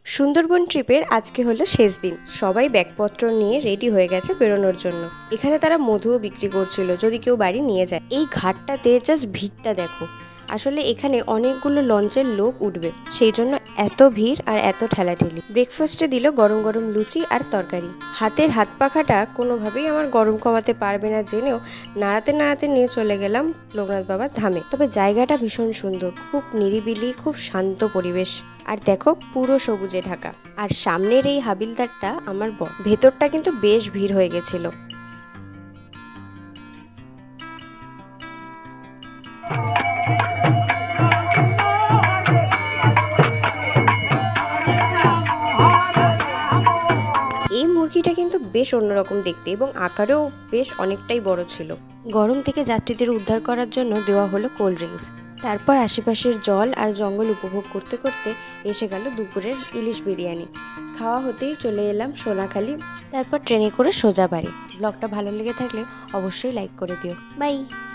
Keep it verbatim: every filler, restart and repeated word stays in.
সুন্দরবন ট্রিপের আজকে হলো শেষ দিন। সবাই ব্যাগপত্র নিয়ে রেডি হয়ে গেছে বেরোনোর জন্য। এখানে তারা মধুও বিক্রি করছিল যদি কেউ বাড়ি নিয়ে যায়। এই ঘাটটাতে জাস্ট ভিড়টা দেখো। আসলে এখানে অনেকগুলো লঞ্চের লোক উঠবে, সেই জন্য এত ভিড় আর এত ঠেলাঠেলি। ব্রেকফাস্টে দিল গরম গরম লুচি আর তরকারি। হাতের হাত পাখাটা কোনোভাবেই আমার গরম কমাতে পারবে না জেনেও নাড়াতে নাড়াতে নিয়ে চলে গেলাম লোকনাথ বাবার ধামে। তবে জায়গাটা ভীষণ সুন্দর, খুব নিরিবিলি, খুব শান্ত পরিবেশ। আর দেখো পুরো সবুজে ঢাকা। আর সামনের এই হাবিলদারটা আমার বর। ভেতরটা কিন্তু বেশ ভিড় হয়ে গেছিল। এই মুরগিটা কিন্তু বেশ অন্যরকম দেখতে এবং আকারেও বেশ অনেকটাই বড় ছিল। গরম থেকে যাত্রীদের উদ্ধার করার জন্য দেওয়া হলো কোল্ড ড্রিঙ্কস। তারপর আশেপাশের জল আর জঙ্গল উপভোগ করতে করতে এসে গেল দুপুরের ইলিশ বিরিয়ানি। খাওয়া হতেই চলে এলাম সোনাখালি, তারপর ট্রেনে করে সোজা বাড়ি। ব্লগটা ভালো লেগে থাকলে অবশ্যই লাইক করে দিও। বাই।